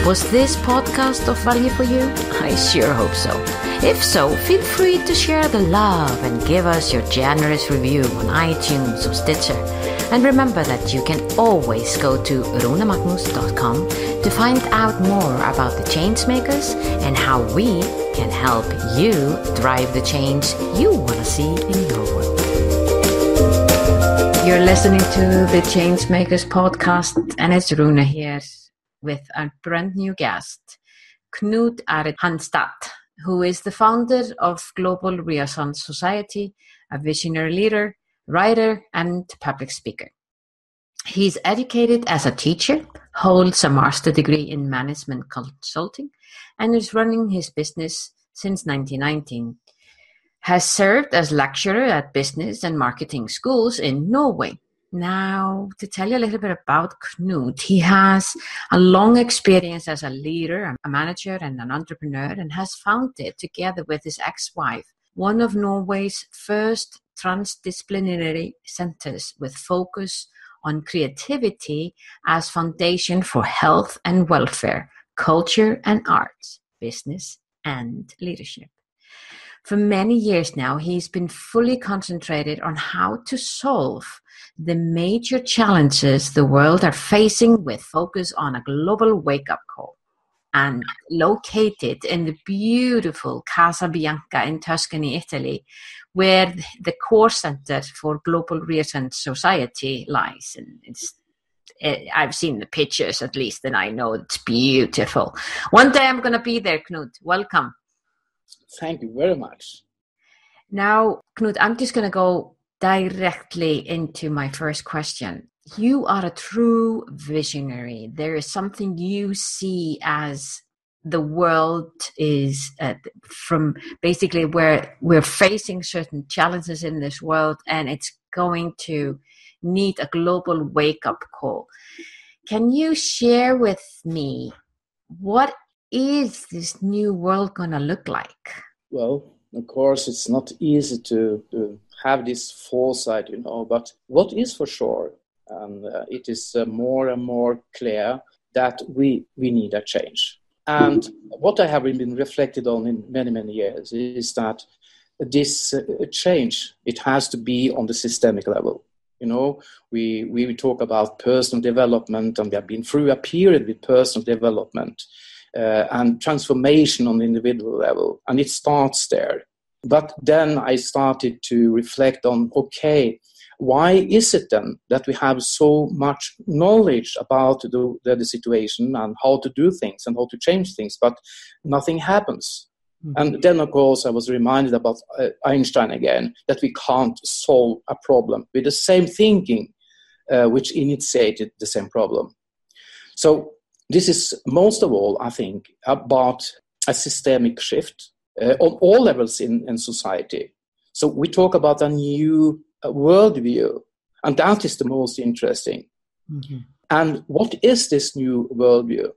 Was this podcast of value for you? I sure hope so. If so, feel free to share the love and give us your generous review on iTunes or Stitcher. And remember that you can always go to runemagnus.com to find out more about the Changemakers and how we can help you drive the change you want to see in your world. You're listening to the Changemakers podcast, and it's Rune here with a brand new guest, Knut Arit Hanstad, who is the founder of Global Renaissance Society, a visionary leader, writer, and public speaker. He's educated as a teacher, holds a master's degree in management consulting, and is running his business since 1919. Has served as lecturer at business and marketing schools in Norway. Now, to tell you a little bit about Knut, he has a long experience as a leader, a manager, and an entrepreneur, and has founded, together with his ex-wife, one of Norway's first transdisciplinary centers with focus on creativity as foundation for health and welfare, culture and arts, business and leadership. For many years now, he's been fully concentrated on how to solve the major challenges the world are facing with focus on a global wake-up call. And located in the beautiful Casa Bianca in Tuscany, Italy, where the core center for Global Renaissance Society lies. And I've seen the pictures at least, and I know it's beautiful. One day I'm going to be there, Knut. Welcome. Thank you very much. Now, Knut, I'm just going to go directly into my first question. You are a true visionary. There is something you see as the world is from basically where we're facing certain challenges in this world, and it's going to need a global wake-up call. Can you share with me what is this new world going to look like? Well, of course, it's not easy to have this foresight, but what is for sure, and it is more and more clear that we need a change. And what I have been reflected on in many, many years is that this change, it has to be on the systemic level. We talk about personal development, and we have been through a period with personal development and transformation on the individual level, and it starts there. But then I started to reflect on, why is it then that we have so much knowledge about the situation and how to do things and how to change things, but nothing happens? Mm-hmm. And then, of course, I was reminded about Einstein again, that we can't solve a problem with the same thinking which initiated the same problem. So this is most of all, I think, about a systemic shift on all levels in society. So we talk about a new worldview, and that is the most interesting. Mm-hmm. And what is this new worldview?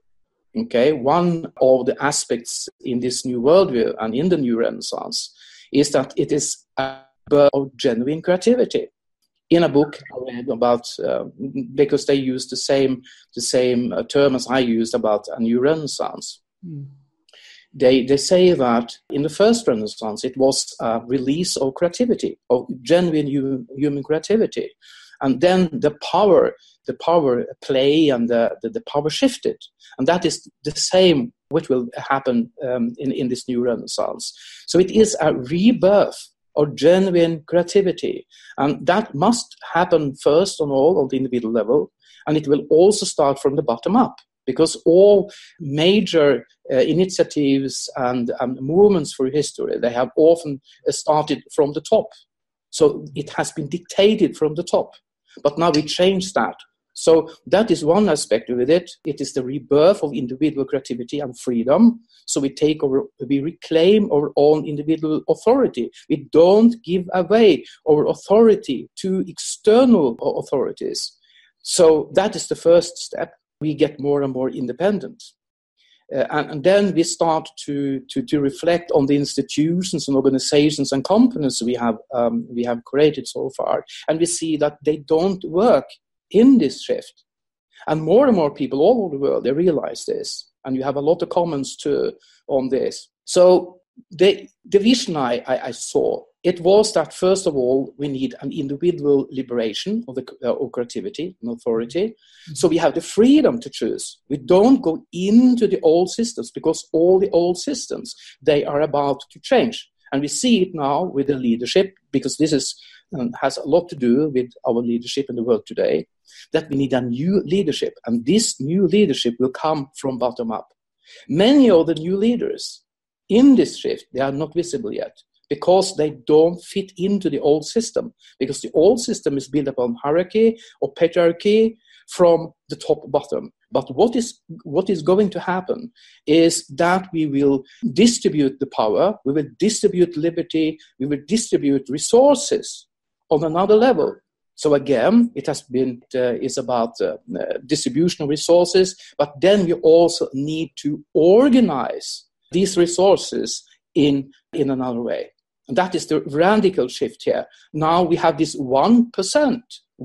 One of the aspects in this new worldview and in the new Renaissance is that it is a birth of genuine creativity. In a book I read about, because they use the same term as I used about a new Renaissance. Mm. They say that in the first Renaissance it was a release of creativity, of genuine human creativity, and then the power play and the power shifted, and that is the same which will happen in this new Renaissance. So it is a rebirth of genuine creativity, and that must happen first on the individual level, and it will also start from the bottom up. Because all major initiatives and movements for history, they have often started from the top. So it has been dictated from the top. But now we change that. So that is one aspect of it. It is the rebirth of individual creativity and freedom. So we reclaim our own individual authority. We don't give away our authority to external authorities. So that is the first step. We get more and more independent. And then we start to reflect on the institutions and organizations and companies we have created so far. And we see that they don't work in this shift. And more people all over the world, they realize this. and you have a lot of comments too on this. So the vision I saw, it was that first of all, we need an individual liberation of creativity and authority. Mm-hmm. So we have the freedom to choose. We don't go into the old systems, because all the old systems, they are about to change. And we see it now with the leadership, because this has a lot to do with our leadership in the world today, that we need a new leadership. And this new leadership will come from bottom up. Many of the new leaders in this shift, they are not visible yet, because they don't fit into the old system. Because the old system is built upon hierarchy or patriarchy from the top bottom. But what is going to happen is that we will distribute the power, we will distribute liberty, we will distribute resources on another level. So again, it has been is about distribution of resources, but then we also need to organize these resources in another way. And that is the radical shift here. Now we have this 1%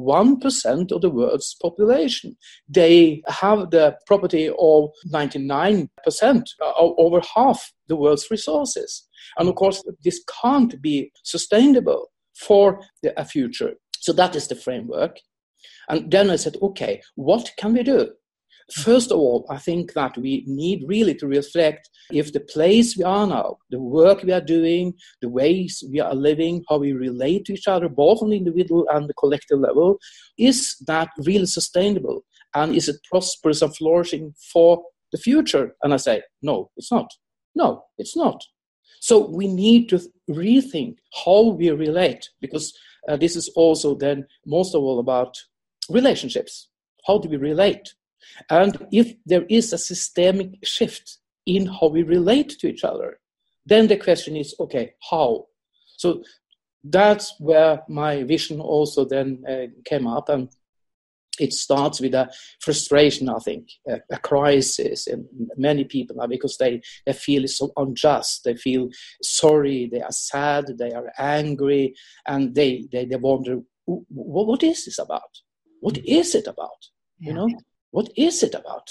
of the world's population. They have the property of 99%, over half the world's resources. And of course, this can't be sustainable for a future. So that is the framework. And then I said, okay, what can we do? First of all, I think that we need really to reflect if the place we are now, the work we are doing, the ways we are living, how we relate to each other, both on the individual and the collective level, is that really sustainable? And is it prosperous and flourishing for the future? And I say, no, it's not. No, it's not. So we need to rethink how we relate, because this is also then most of all about relationships. How do we relate? And if there is a systemic shift in how we relate to each other, then the question is, okay, how? So that's where my vision also then came up. And it starts with a frustration, I think, a crisis in many people now, because they feel it's so unjust. They feel sorry, they are sad, they are angry, and they wonder, what is this about? What is it about? Yeah. You know? What is it about?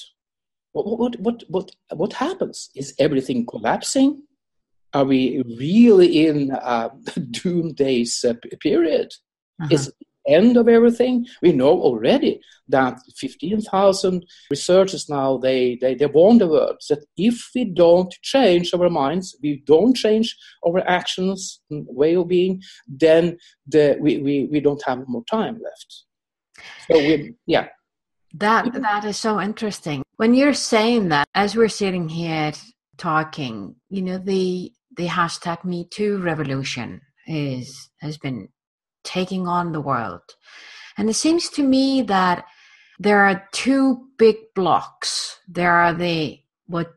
What happens? Is everything collapsing? Are we really in a doomsday period? Uh-huh. Is it the end of everything? We know already that 15,000 researchers now, they warn the world that if we don't change our minds, we don't change our actions and way of being, then we don't have more time left. So That is so interesting. When you're saying that, as we're sitting here talking, you know, the hashtag #MeToo revolution has been taking on the world. And it seems to me that there are two big blocks. There are what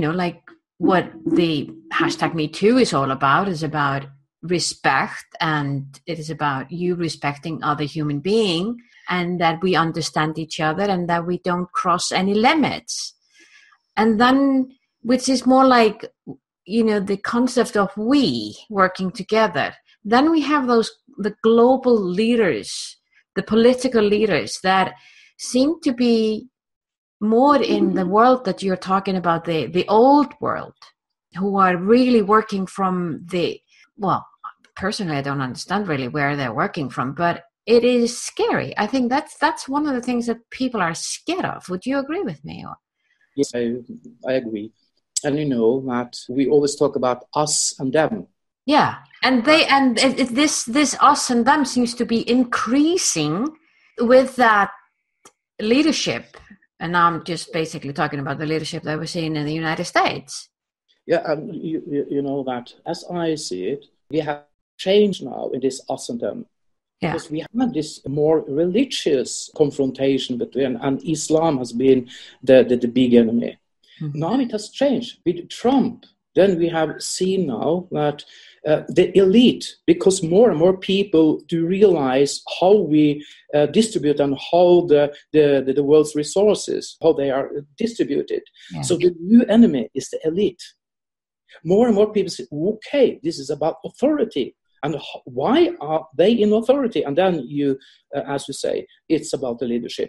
the hashtag #MeToo is all about, is about respect, and it is about you respecting other human being, and that we understand each other and that we don't cross any limits. And then, which is more like, you know, the concept of we working together. Then we have the global leaders, the political leaders that seem to be more in the world that you're talking about, the old world, who are really working from personally, I don't understand really where they're working from, but it is scary. I think that's one of the things that people are scared of. Would you agree with me? Or? Yes, I agree. And you know that we always talk about us and them. Yeah, and this us and them seems to be increasing with that leadership. And I'm just basically talking about the leadership that we're seeing in the United States. Yeah, you know that as I see it, we have changed now in this us and them. Yeah. Because we had this more religious confrontation between, and Islam has been the big enemy. Mm-hmm. Now it has changed with Trump. Then we have seen now that the elite, because more and more people do realize how we distribute and how the world's resources, how they are distributed. Yeah. So the new enemy is the elite. More and more people say, okay, this is about authority. And why are they in authority? And then as you say, it's about the leadership.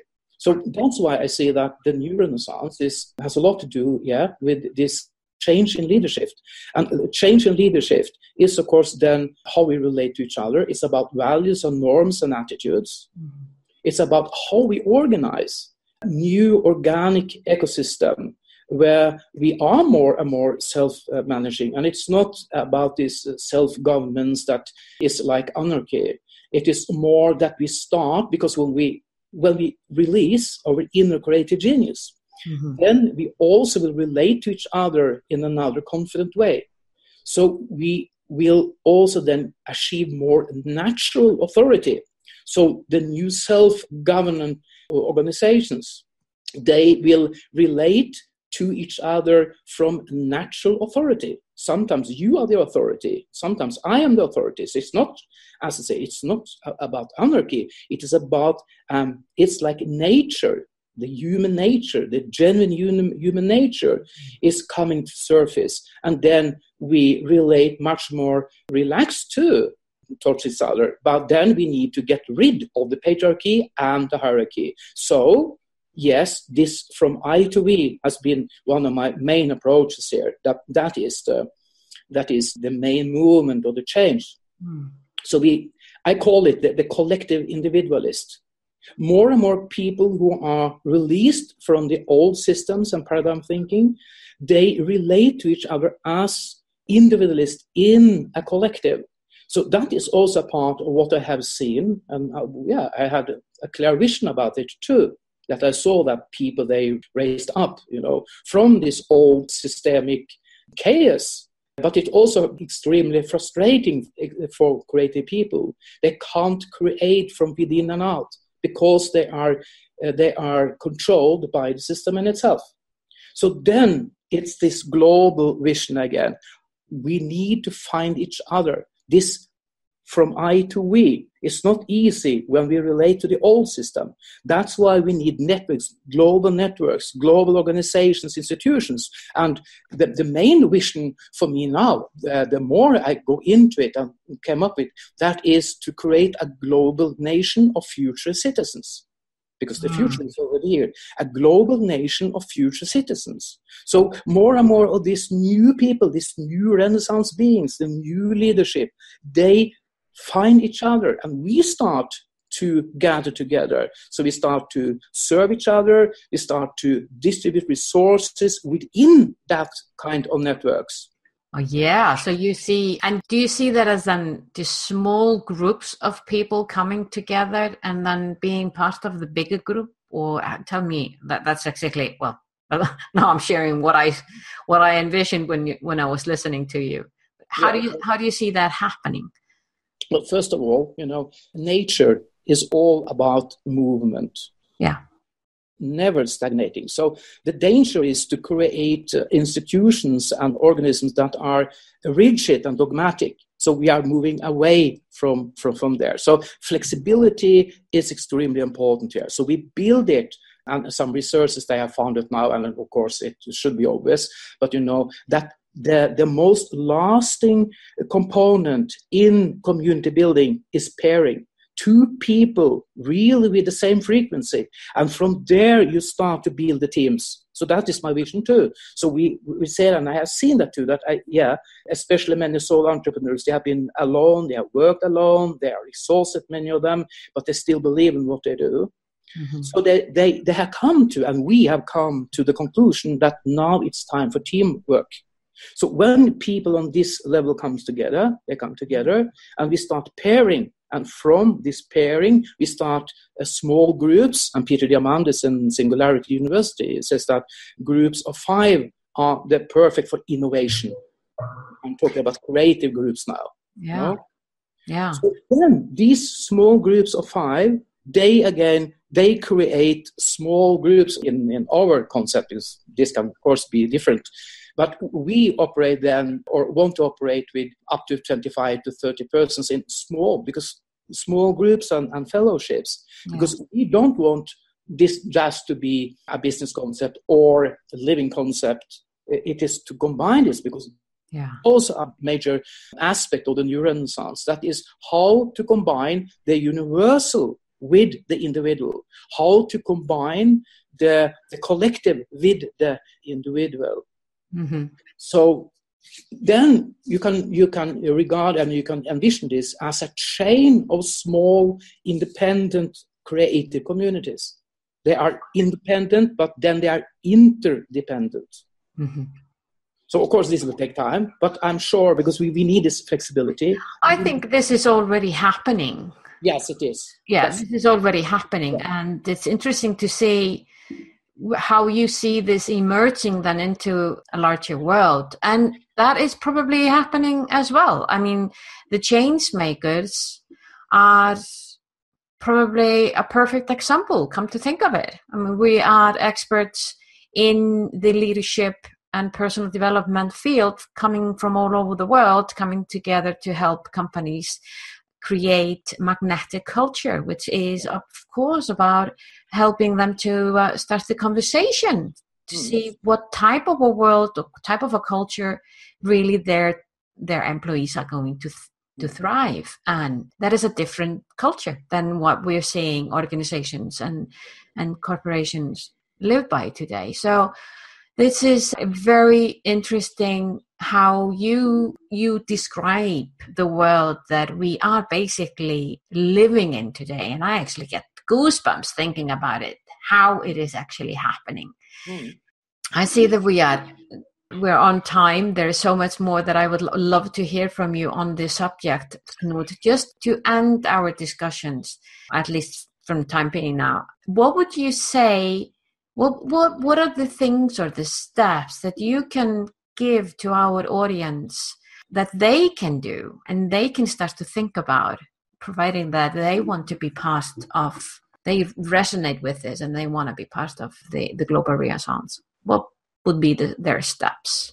So that's why I say that the new Renaissance has a lot to do, with this change in leadership. And change in leadership is, of course, then how we relate to each other. It's about values and norms and attitudes. Mm-hmm. It's about how we organize a new organic ecosystem where we are more and more self-managing. And it's not about this self-governance that is like anarchy. It is more that we start, because when we release our inner creative genius, mm-hmm. then we also will relate to each other in another confident way. So we will also then achieve more natural authority. So the new self-governant organizations, they will relate to each other from natural authority. Sometimes you are the authority. Sometimes I am the authority. So it's not, as I say, it's not about anarchy. It is about, it's like nature, the human nature, the genuine human nature is coming to surface. And then we relate much more relaxed towards each other. But then we need to get rid of the patriarchy and the hierarchy. So, yes, this from I to we has been one of my main approaches here. That is the main movement or the change. Mm. So I call it the collective individualist. More and more people who are released from the old systems and paradigm thinking, they relate to each other as individualists in a collective. So that is also part of what I have seen, and I had a clear vision about it too. That I saw that people, they raised up, from this old systemic chaos. But it's also extremely frustrating for creative people. They can't create from within and out because they are controlled by the system in itself. So then it's this global vision again. We need to find each other. This from I to we. It's not easy when we relate to the old system. That's why we need networks, global organizations, institutions. And the main vision for me now, the more I go into it and came up with, that is to create a global nation of future citizens. Because the future is already here. A global nation of future citizens. So more and more of these new people, these new Renaissance beings, the new leadership, they find each other, and we start to gather together. So we start to serve each other, we start to distribute resources within that kind of networks. Oh, yeah. So do you see that as then the small groups of people coming together and then being part of the bigger group? Or tell me that's exactly, well, now I'm sharing what I envisioned when I was listening to you. How do you see that happening? Well, first of all, nature is all about movement. Yeah. Never stagnating. So the danger is to create institutions and organisms that are rigid and dogmatic. So we are moving away from there. So flexibility is extremely important here. So we build it, and some researchers, they have found it now, and of course it should be obvious, but that the most lasting component in community building is pairing. Two people really with the same frequency, and from there you start to build the teams. So that is my vision too. So we say, and I have seen that too, that especially many solo entrepreneurs, they have been alone, they have worked alone, they are exhausted, many of them, but they still believe in what they do. Mm-hmm. So they have come to, and we have come to the conclusion that now it's time for teamwork. So when people on this level come together, and we start pairing. And from this pairing, we start small groups. And Peter Diamandis in Singularity University says that groups of 5 are perfect for innovation. I'm talking about creative groups now. Yeah. Yeah. So then these small groups of 5, they create small groups in our concept. This can, of course, be different. But we operate then, or want to operate with up to 25 to 30 persons in small groups and fellowships. Yeah. Because we don't want this just to be a business concept or a living concept. It is to combine this, because also a major aspect of the new Renaissance, that is how to combine the universal with the individual, how to combine the collective with the individual. Mm-hmm. So then you can regard and you can envision this as a chain of small, independent, creative communities. They are independent, but then they are interdependent. Mm-hmm. So, of course, this will take time, but I'm sure because we need this flexibility. I think this is already happening. Yes, it is. Yes, this is already happening. Yeah. And it's interesting to see how you see this emerging then into a larger world. And that is probably happening as well. I mean, the change makers are probably a perfect example, come to think of it. I mean, we are experts in the leadership and personal development field coming from all over the world, coming together to help companies create magnetic culture, which is, of course, about helping them to start the conversation to see what type of a world, or type of a culture really their employees are going to thrive. And that is a different culture than what we're seeing organizations and corporations live by today. So this is very interesting how you describe the world that we are basically living in today. And I actually get goosebumps thinking about it, how it is actually happening. I see that we're on time. There is so much more that I would love to hear from you on this subject, Knut. Just to end our discussions, at least from the time being now, what would you say? What are the things or the steps that you can give to our audience that they can do and they can start to think about, providing that they want to be part of, they resonate with this and they want to be part of the global renaissance? What would be their steps?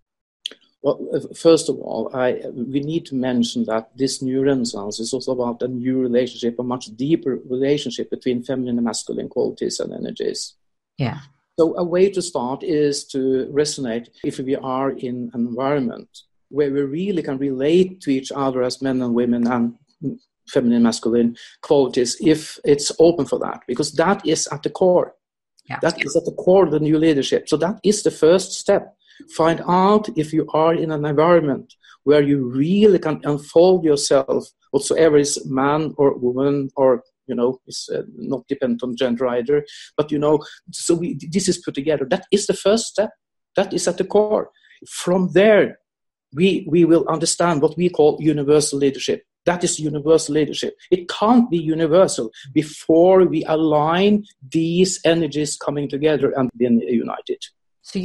Well, first of all, we need to mention that this new renaissance is also about a new relationship, a much deeper relationship between feminine and masculine qualities and energies. Yeah. So a way to start is to resonate if we are in an environment where we really can relate to each other as men and women and feminine and masculine qualities, if it's open for that, because that is at the core. Yeah. That is at the core of the new leadership. So that is the first step. Find out if you are in an environment where you really can unfold yourself, whatsoever is man or woman or is not dependent on gender either. But, so this is put together. That is the first step. That is at the core. From there, we will understand what we call universal leadership. That is universal leadership. It can't be universal before we align these energies coming together and being united. So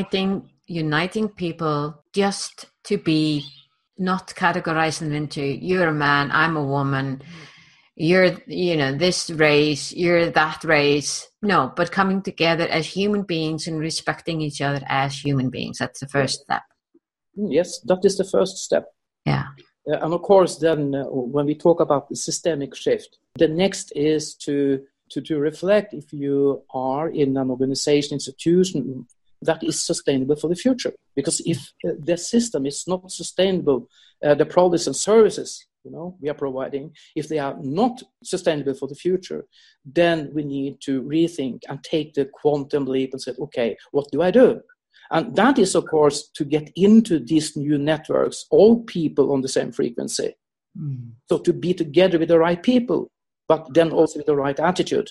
uniting people just to be not categorizing into you're a man, I'm a woman, you're, this race, you're that race. No, but coming together as human beings and respecting each other as human beings. That's the first step. Yes, that is the first step. Yeah. And of course, then when we talk about the systemic shift, the next is to reflect if you are in an organization, institution that is sustainable for the future. Because if the system is not sustainable, the products and services we are providing, if they are not sustainable for the future, then we need to rethink and take the quantum leap and say, okay, what do I do? And that is, of course, to get into these new networks, all people on the same frequency. Mm. So to be together with the right people, but then also with the right attitude.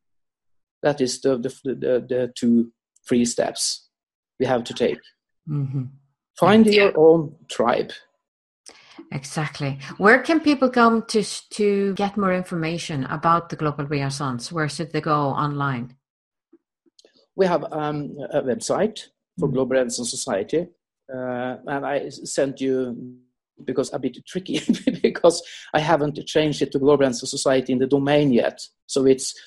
That is the 2-3 steps we have to take. Mm-hmm. Find your own tribe. Exactly. Where can people come to get more information about the Global Renaissance? Where should they go online? We have a website for Global Renaissance Society, and I sent you, because a bit tricky, because I haven't changed it to Global Renaissance Society in the domain yet. So it's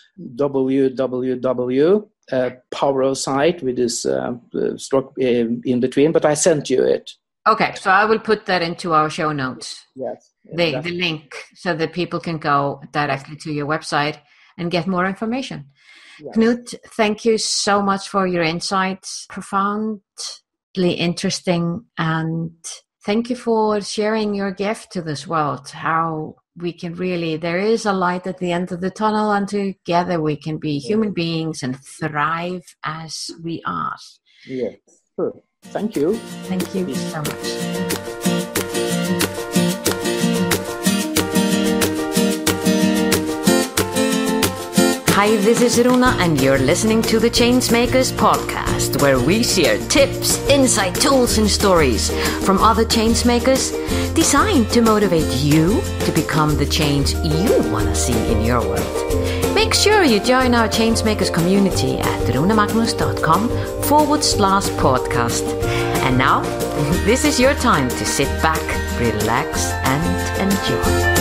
www, power of site with this stroke in between, but I sent you it. Okay, so I will put that into our show notes. Yes. The link, so that people can go directly to your website and get more information. Yes. Knut, thank you so much for your insights. Profoundly interesting. And thank you for sharing your gift to this world, how we can really, there is a light at the end of the tunnel, and together we can be human beings and thrive as we are. Yeah, sure. Thank you. Thank you so much. Hi, this is Runa, and you're listening to the Changemakers podcast, where we share tips, insight, tools, and stories from other changemakers designed to motivate you to become the change you want to see in your world. Make sure you join our Changemakers community at runamagnus.com/podcast. And now, this is your time to sit back, relax, and enjoy.